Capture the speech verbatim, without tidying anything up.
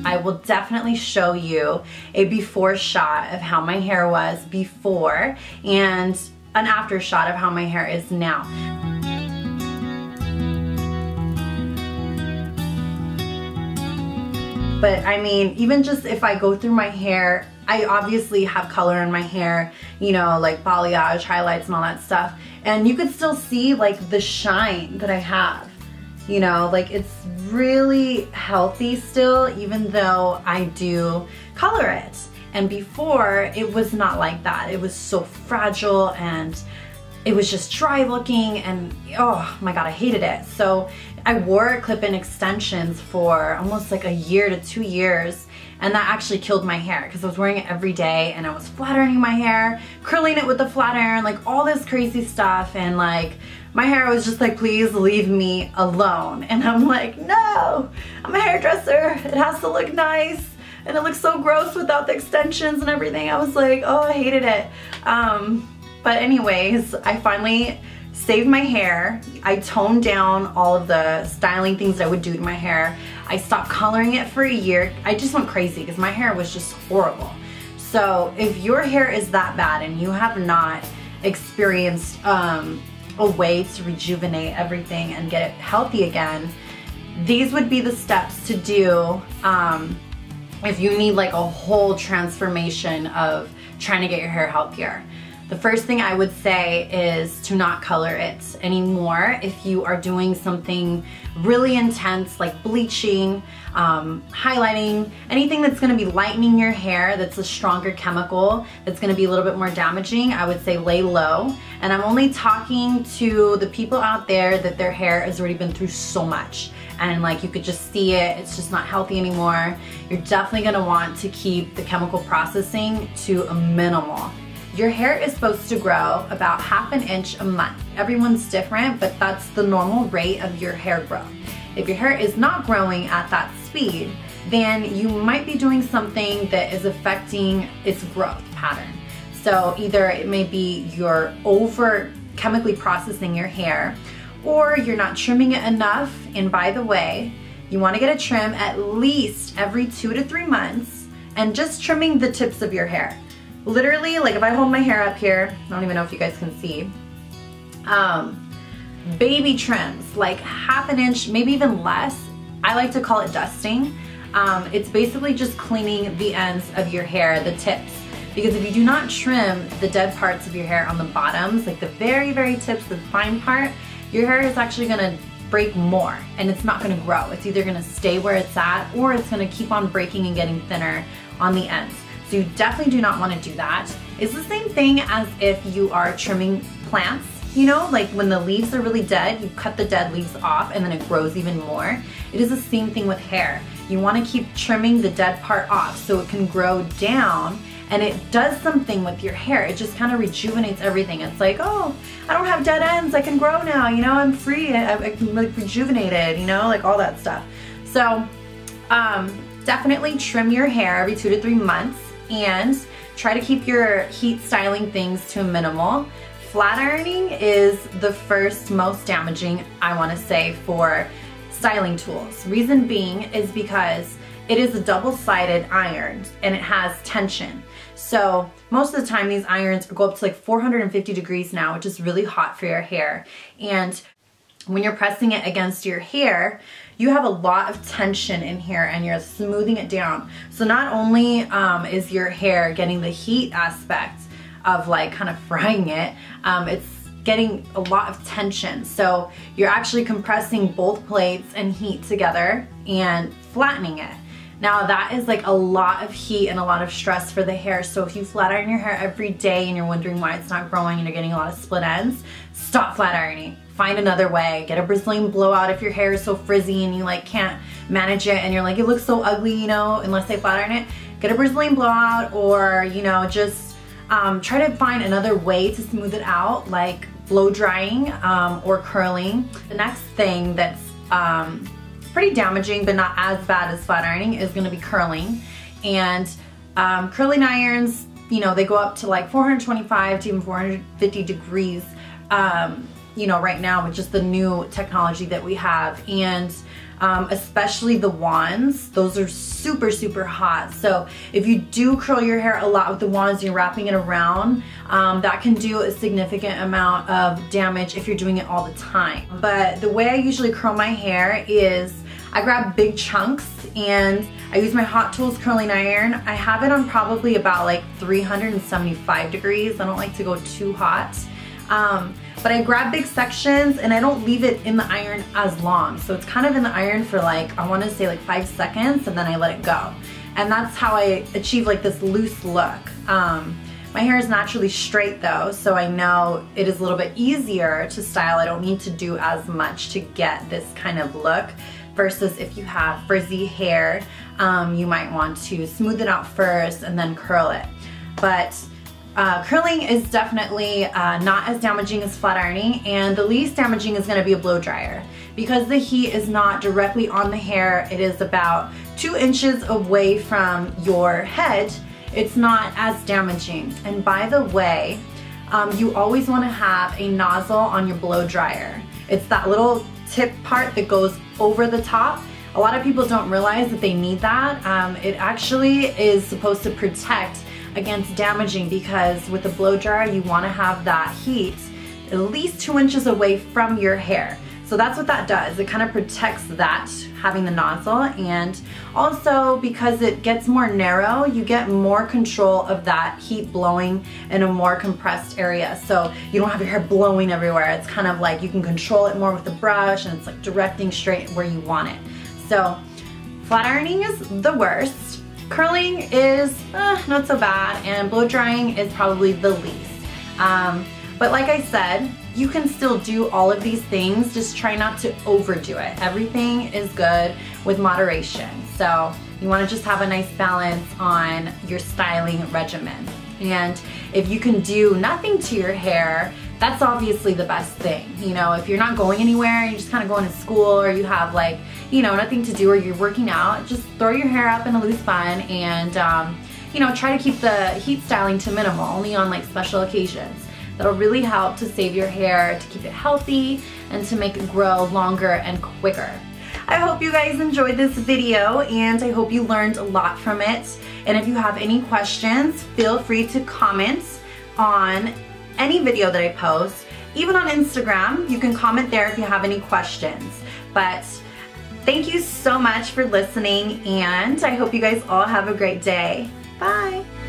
I will definitely show you a before shot of how my hair was before and an after shot of how my hair is now. But I mean, even just if I go through my hair, I obviously have color in my hair, you know, like balayage, highlights and all that stuff. And you could still see like the shine that I have, you know, like it's really healthy still, even though I do color it. And before, it was not like that. It was so fragile and it was just dry looking and oh my God, I hated it. So I wore clip-in extensions for almost like a year to two years and that actually killed my hair because I was wearing it every day and I was flat ironing my hair, curling it with the flat iron, like all this crazy stuff, and like my hair was just like, please leave me alone. And I'm like, no, I'm a hairdresser. It has to look nice. And it looks so gross without the extensions and everything. I was like, oh, I hated it. Um, but anyways, I finally saved my hair. I toned down all of the styling things that I would do to my hair. I stopped coloring it for a year. I just went crazy because my hair was just horrible. So if your hair is that bad and you have not experienced um, a way to rejuvenate everything and get it healthy again, these would be the steps to do um, if you need like a whole transformation of trying to get your hair healthier. The first thing I would say is to not color it anymore. If you are doing something really intense like bleaching, um, highlighting, anything that's gonna be lightening your hair, that's a stronger chemical, that's gonna be a little bit more damaging, I would say lay low. And I'm only talking to the people out there that their hair has already been through so much. And like you could just see it, it's just not healthy anymore. You're definitely gonna want to keep the chemical processing to a minimal. Your hair is supposed to grow about half an inch a month. Everyone's different, but that's the normal rate of your hair growth. If your hair is not growing at that speed, then you might be doing something that is affecting its growth pattern. So either it may be you're over chemically processing your hair, or you're not trimming it enough. And by the way, you want to get a trim at least every two to three months and just trimming the tips of your hair. Literally, like if I hold my hair up here, I don't even know if you guys can see, um, baby trims, like half an inch, maybe even less. I like to call it dusting. Um, it's basically just cleaning the ends of your hair, the tips. Because if you do not trim the dead parts of your hair on the bottoms, like the very, very tips, the fine part, your hair is actually gonna break more and it's not gonna grow. It's either gonna stay where it's at or it's gonna keep on breaking and getting thinner on the ends. So you definitely do not want to do that. It's the same thing as if you are trimming plants, you know, like when the leaves are really dead, you cut the dead leaves off and then it grows even more. It is the same thing with hair. You want to keep trimming the dead part off so it can grow down, and it does something with your hair. It just kind of rejuvenates everything. It's like, oh, I don't have dead ends, I can grow now, you know, I'm free, I, I can like rejuvenated, you know, like all that stuff. So um, definitely trim your hair every two to three months. And try to keep your heat styling things to a minimal. Flat ironing is the first most damaging, I want to say, for styling tools. Reason being is because it is a double-sided iron and it has tension. So most of the time these irons go up to like four hundred fifty degrees now, which is really hot for your hair. And when you're pressing it against your hair, you have a lot of tension in here and you're smoothing it down. So not only um, is your hair getting the heat aspect of like kind of frying it, um, it's getting a lot of tension. So you're actually compressing both plates and heat together and flattening it. Now that is like a lot of heat and a lot of stress for the hair. So if you flat iron your hair every day and you're wondering why it's not growing and you're getting a lot of split ends, stop flat ironing. Find another way. Get a Brazilian blowout if your hair is so frizzy and you like can't manage it and you're like, it looks so ugly, you know, unless they flat iron it. Get a Brazilian blowout, or, you know, just um, try to find another way to smooth it out, like blow drying um, or curling. The next thing that's um, pretty damaging but not as bad as flat ironing is going to be curling. And um, curling irons, you know, they go up to like four hundred twenty-five to even four hundred fifty degrees. Um, you know, right now with just the new technology that we have. And um, especially the wands, those are super, super hot. So if you do curl your hair a lot with the wands, you're wrapping it around, um, that can do a significant amount of damage if you're doing it all the time. But the way I usually curl my hair is I grab big chunks and I use my Hot Tools curling iron. I have it on probably about like three hundred seventy-five degrees. I don't like to go too hot. Um, but I grab big sections and I don't leave it in the iron as long. So it's kind of in the iron for like, I want to say like five seconds and then I let it go. And that's how I achieve like this loose look. Um, my hair is naturally straight though, so I know it is a little bit easier to style. I don't need to do as much to get this kind of look. Versus if you have frizzy hair, um, you might want to smooth it out first and then curl it. But uh, curling is definitely uh, not as damaging as flat ironing, and the least damaging is going to be a blow dryer. Because the heat is not directly on the hair, it is about two inches away from your head, it's not as damaging. And by the way, um, you always want to have a nozzle on your blow dryer. It's that little tip part that goes over the top. A lot of people don't realize that they need that. Um, it actually is supposed to protect against damaging, because with the blow dryer you want to have that heat at least two inches away from your hair. So that's what that does. It kind of protects that, having the nozzle, and also because it gets more narrow, you get more control of that heat blowing in a more compressed area. So you don't have your hair blowing everywhere. It's kind of like you can control it more with the brush, and it's like directing straight where you want it. So flat ironing is the worst. Curling is uh, not so bad, and blow drying is probably the least. Um, but like I said, you can still do all of these things, just try not to overdo it. Everything is good with moderation. So you want to just have a nice balance on your styling regimen. And if you can do nothing to your hair, that's obviously the best thing. You know, if you're not going anywhere, you're just kind of going to school, or you have like, you know, nothing to do, or you're working out, just throw your hair up in a loose bun and, um, you know, try to keep the heat styling to minimal, only on like special occasions. That'll really help to save your hair, to keep it healthy, and to make it grow longer and quicker. I hope you guys enjoyed this video, and I hope you learned a lot from it. And if you have any questions, feel free to comment on any video that I post. Even on Instagram, you can comment there if you have any questions. But thank you so much for listening, and I hope you guys all have a great day. Bye!